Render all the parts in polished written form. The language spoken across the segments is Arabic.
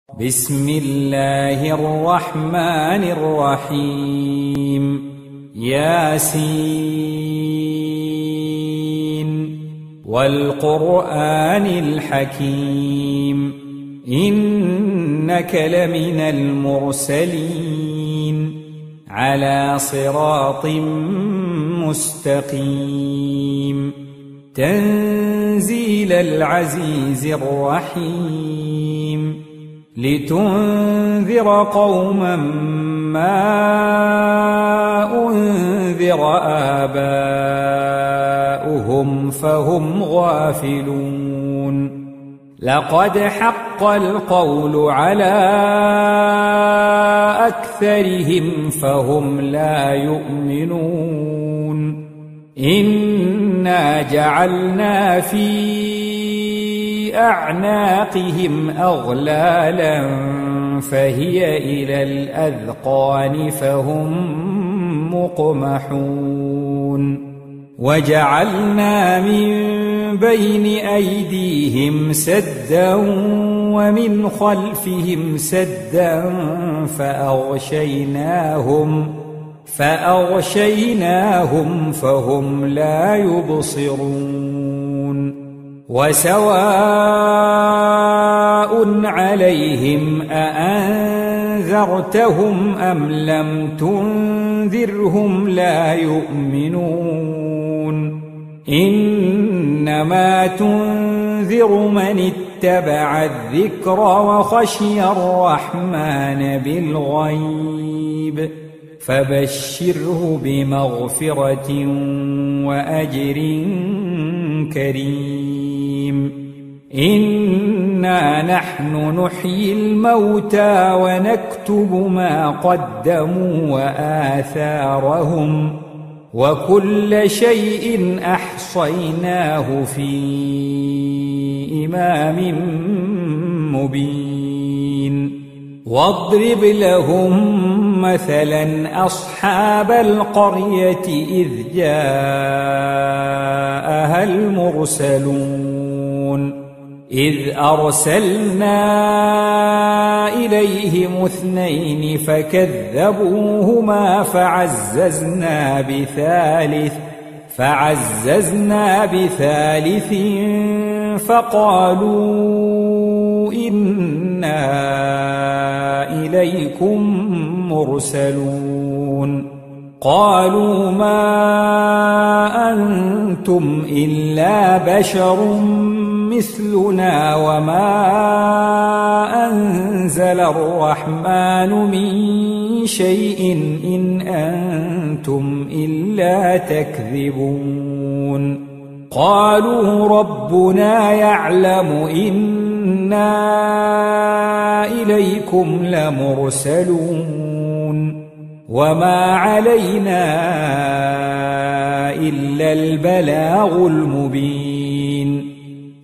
بسم الله الرحمن الرحيم ياسين والقرآن الحكيم إنك لمن المرسلين على صراط مستقيم تنزيل العزيز الرحيم لتنذر قوما ما أنذر آباؤهم فهم غافلون لقد حق القول على أكثرهم فهم لا يؤمنون إنا جعلنا في أعناقهم أغلالا فهي إلى الأذقان فهم مقمحون وجعلنا من بين أيديهم سدا ومن خلفهم سدا فأغشيناهم فهم لا يبصرون وسواء عليهم أأنذرتهم أم لم تنذرهم لا يؤمنون إنما تنذر من اتبع الذكر وخشي الرحمن بالغيب فبشره بمغفرة وأجر كريم إنا نحن نحيي الموتى ونكتب ما قدموا وآثارهم وكل شيء أحصيناه في إمام مبين واضرب لهم مثلا أصحاب القرية إذ جاءها المرسلون إذ أرسلنا إليهم اثنين فكذبوهما فعززنا بثالث فقالوا إنا إليكم مرسلون قالوا ما أنتم إلا بشر مثلنا وما أنزل الرحمن من شيء إن أنتم إلا تكذبون قالوا ربنا يعلم إنا إليكم لمرسلون وما علينا إلا البلاغ المبين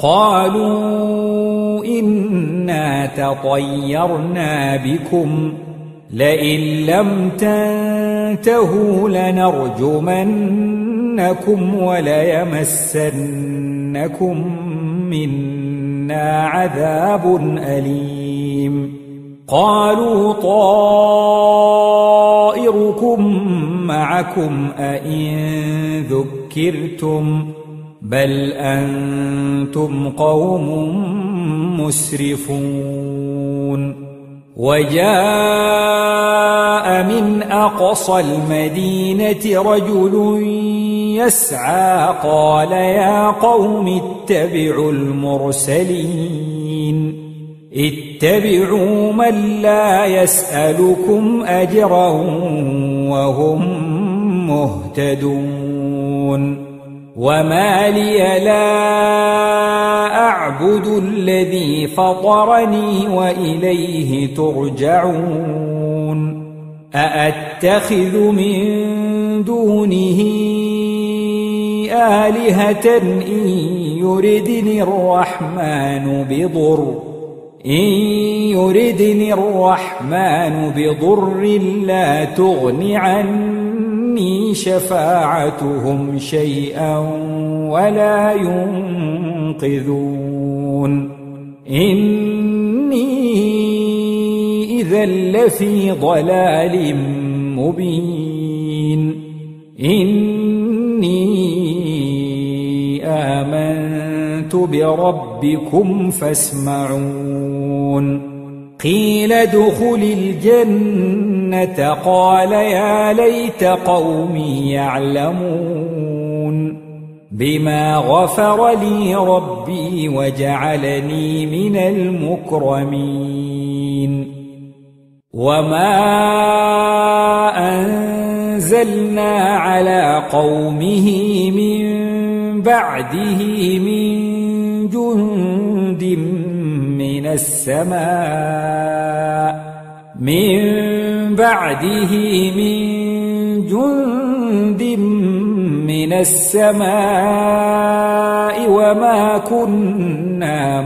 قالوا إنا تطيرنا بكم لئن لم تنتهوا لنرجمنكم وليمسنكم منا عذاب أليم قالوا طائركم معكم أئن ذكرتم بل أنتم قوم مسرفون وجاء من أقصى المدينة رجل يسعى قال يا قوم اتبعوا المرسلين اتبعوا من لا يسألكم أجرا وهم مهتدون وما لي لا أعبد الذي فطرني وإليه ترجعون أأتخذ من دونه آلهة إن يردني الرحمن بضر لا تغن عني شفاعتهم شيئا ولا ينقذون إني إذا لفي ضلال مبين إني آمنت بربكم فاسمعون قيل ادخل الجنة قال يا ليت قومي يعلمون بما غفر لي ربي وجعلني من المكرمين وما أنزلنا على قومه من بعده من جند من السماء وما كنا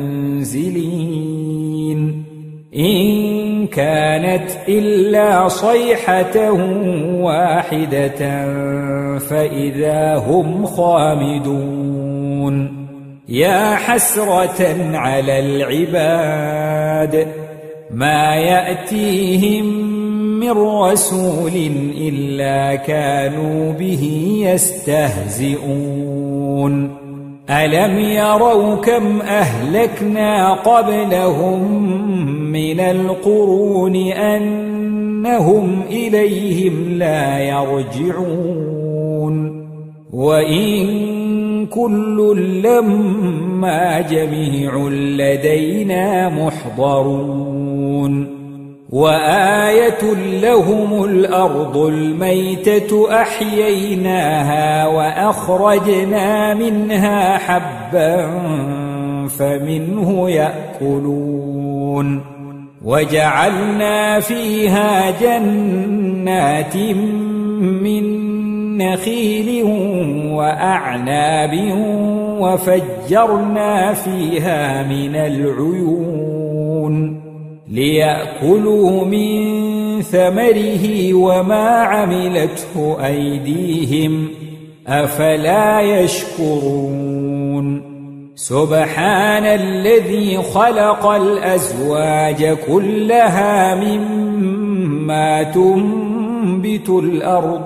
منزلين إن كانت إلا صيحة واحدة فإذا هم خامدون يا حسرة على العباد ما يأتيهم من رسول إلا كانوا به يستهزئون ألم يروا كم أهلكنا قبلهم من القرون أنهم إليهم لا يرجعون وإن كل لما جميع لدينا محضرون وآية لهم الأرض الميتة أحييناها وأخرجنا منها حبا فمنه يأكلون وجعلنا فيها جنات من نخيل وأعناب وفجرنا فيها من العيون ليأكلوا من ثمره وما عملته أيديهم أفلا يشكرون سبحان الذي خلق الأزواج كلها مما تنبت الأرض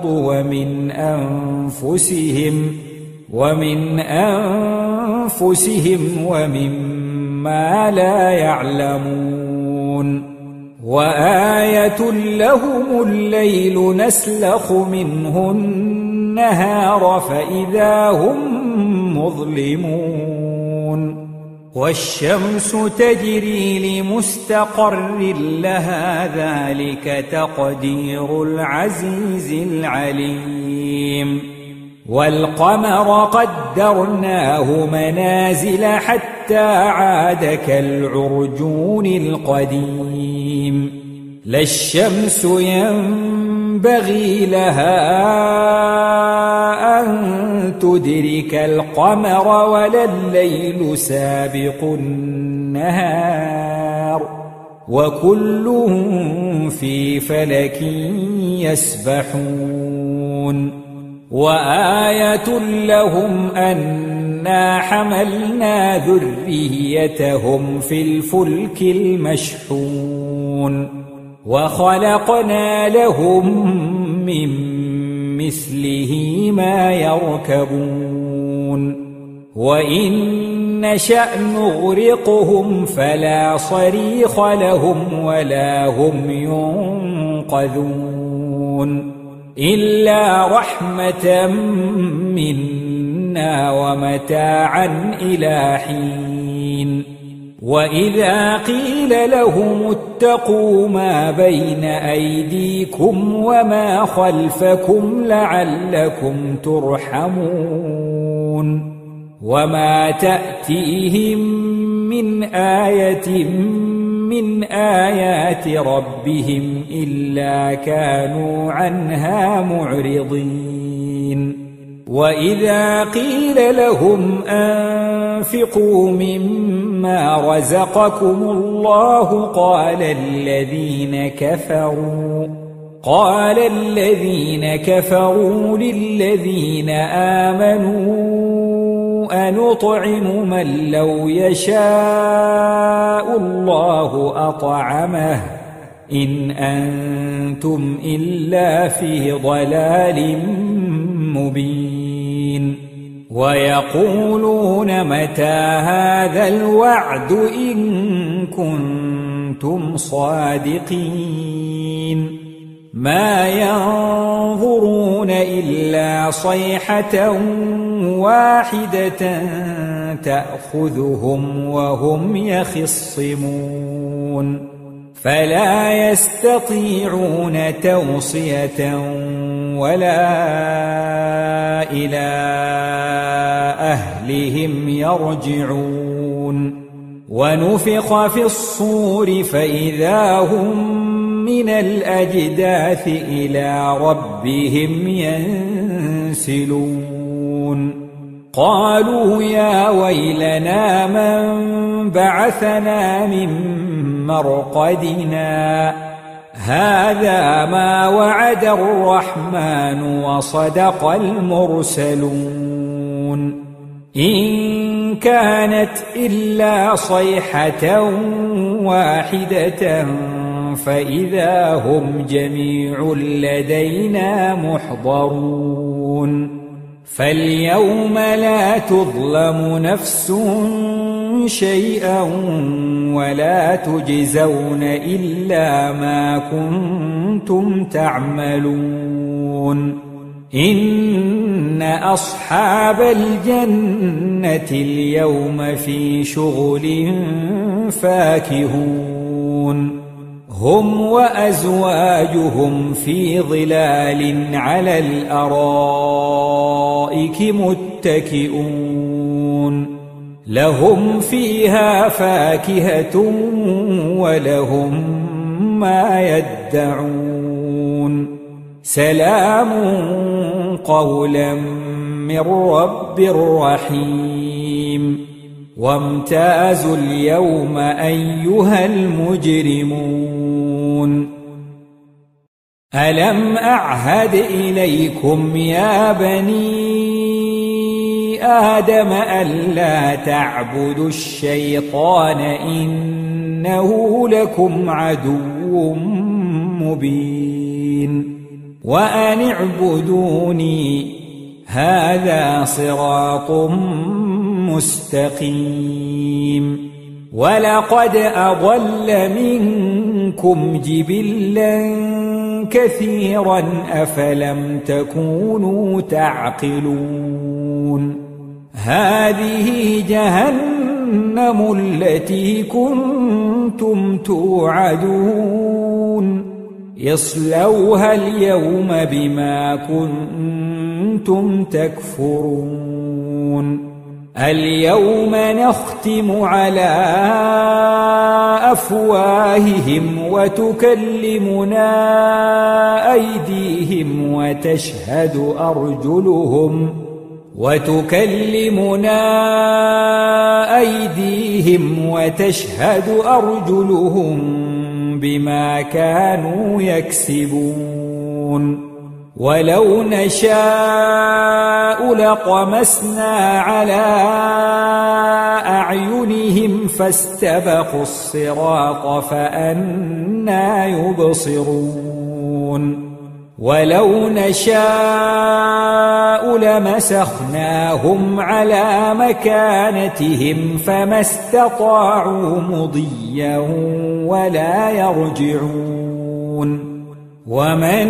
ومن أنفسهم ومما لا يعلمون وآية لهم الليل نسلخ منه النهار فإذا هم مظلمون والشمس تجري لمستقر لها ذلك تقدير العزيز العليم والقمر قدرناه منازل حتى عاد كالعرجون القديم لا الشمس ينبغي لها أن تدرك القمر ولا الليل سابق النهار وكل في فلك يسبحون وآية لهم أنا حملنا ذريتهم في الفلك المشحون وخلقنا لهم من مثله ما يركبون وإن نشأ نغرقهم فلا صريخ لهم ولا هم ينقذون إلا رحمة منا ومتاعا إلى حين وإذا قيل لهم اتقوا ما بين أيديكم وما خلفكم لعلكم ترحمون وما تأتيهم من آية من آيات ربهم إلا كانوا عنها معرضين وإذا قيل لهم أنفقوا مما رزقكم الله قال الذين كفروا للذين آمنوا أنطعم من لو يشاء الله أطعمه إن أنتم إلا في ضلال مبين ويقولون متى هذا الوعد إن كنتم صادقين ما ينظرون إلا صيحة واحدة تأخذهم وهم يخصمون فلا يستطيعون توصية ولا إلى أهلهم يرجعون ونفخ في الصور فإذا هم من الأجداث إلى ربهم ينسلون قالوا يا ويلنا من بعثنا من مرقدنا هذا ما وعد الرحمن وصدق المرسلون إن كانت إلا صيحة واحدة فإذا هم جميع لدينا محضرون فاليوم لا تظلم نفس شيئا ولا تجزون إلا ما كنتم تعملون إن أصحاب الجنة اليوم في شغل فاكهون هم وأزواجهم في ظلال على الأرائك متكئون لهم فيها فاكهة ولهم ما يدعون سلام قولا من رب رحيم وامتازوا اليوم أيها المجرمون ألم أعهد إليكم يا بني آدم ألا تعبدوا الشيطان إنه لكم عدو مبين وأن اعبدوني هذا صراط مستقيم ولقد أضل منكم جبلا كثيرا أفلم تكونوا تعقلون هذه جهنم التي كنتم توعدون اصلوها اليوم بما كنتم تكفرون اليوم نختم على أفواههم وتكلمنا أيديهم وتشهد أرجلهم بما كانوا يكسبون ولو نشاء لطمسنا على أعينهم فاستبقوا الصراط فأنى يبصرون ولو نشاء لمسخناهم على مكانتهم فما استطاعوا مضيا ولا يرجعون ومن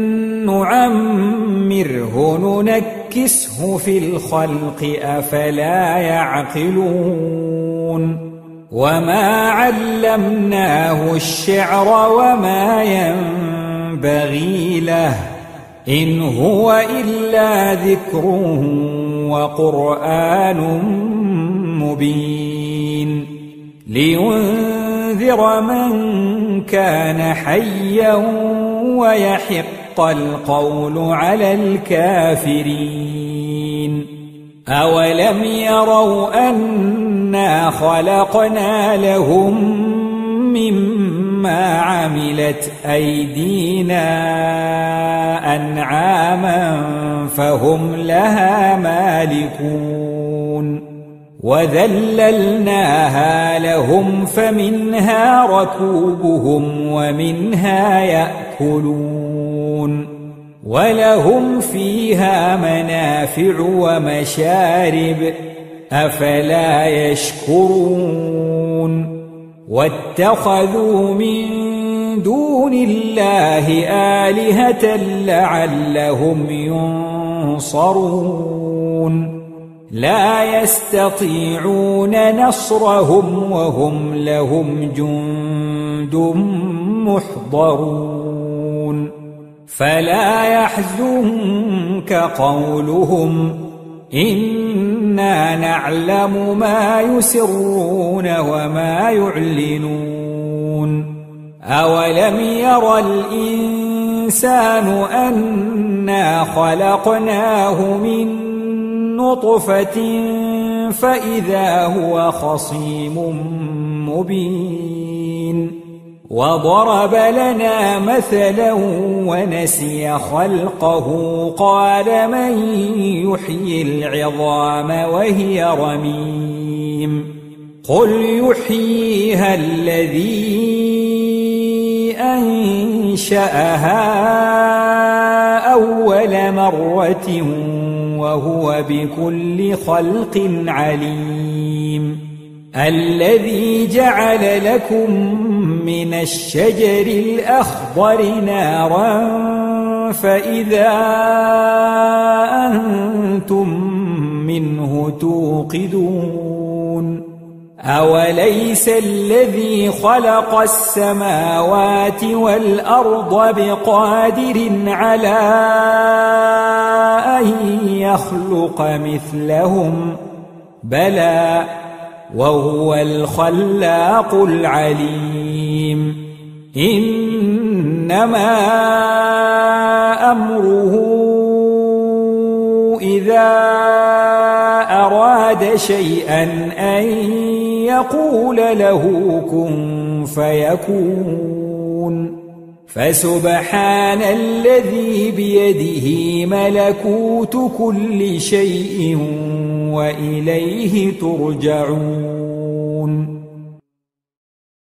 نعمره ننكسه في الخلق أفلا يعقلون وما علمناه الشعر وما ينبغي له إن هو إلا ذكر وقرآن مبين لينذر من كان حيا ويحق القول على الكافرين أولم يروا أنا خلقنا لهم مما عملت أيدينا أنعاما فهم لها مالكون وذللناها لهم فمنها ركوبهم ومنها يأكلون ولهم فيها منافع ومشارب أفلا يشكرون واتخذوا من دون الله آلهة لعلهم ينصرون لا يستطيعون نصرهم وهم لهم جند محضرون فلا يحزنك قولهم إنا نعلم ما يسرون وما يعلنون أولم ير الإنسان أنا خلقناه من نطفة فإذا هو خصيم مبين وضرب لنا مثلا ونسي خلقه قال من يحيي العظام وهي رميم قل يحييها الذي أنشأها أول مرة وهو بكل خلق عليم الذي جعل لكم من الشجر الأخضر نارا فإذا أنتم منه توقدون أوليس الذي خلق السماوات والأرض بقادر على أن يخلق مثلهم بلى وهو الخلاق العليم إنما أمره إذا أراد شيئا أن يقول له كن فيكون فسبحان الذي بيده ملكوت كل شيء وإليه ترجعون